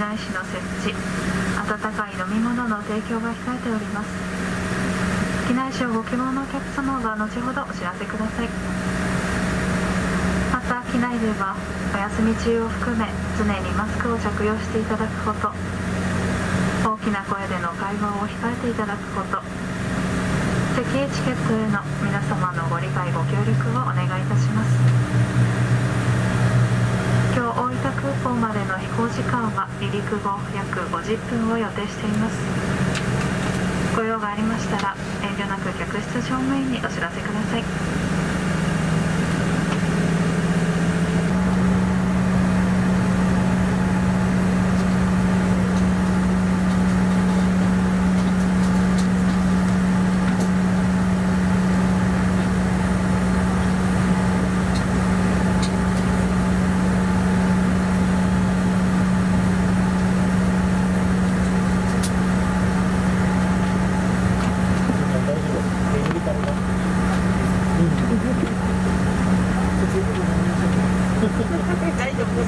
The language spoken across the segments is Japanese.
内市の設置、温かい飲み物の提供が控えております。機内食をご希望のお客様は後ほどお知らせください。また機内ではお休み中を含め常にマスクを着用していただくこと、大きな声での会話を控えていただくこと、席エチケットへの皆様のご理解ご協力をお願いいたします。今日大分空港までの飛行時間は離陸後約50分を予定しています。ご用がありましたら遠慮なく客室乗務員にお知らせください。 大丈夫です。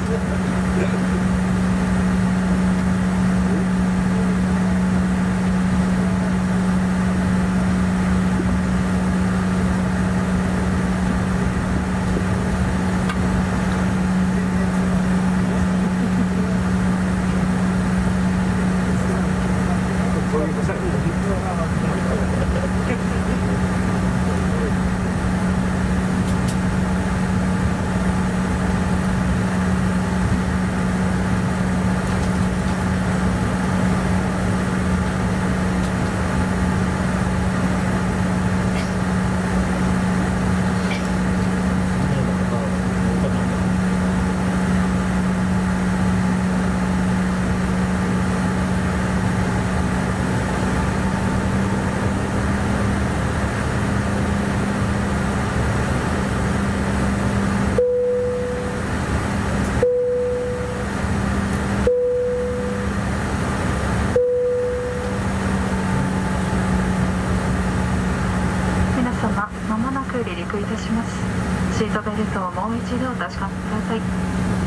離陸いたします。シートベルトをもう一度お確かめください。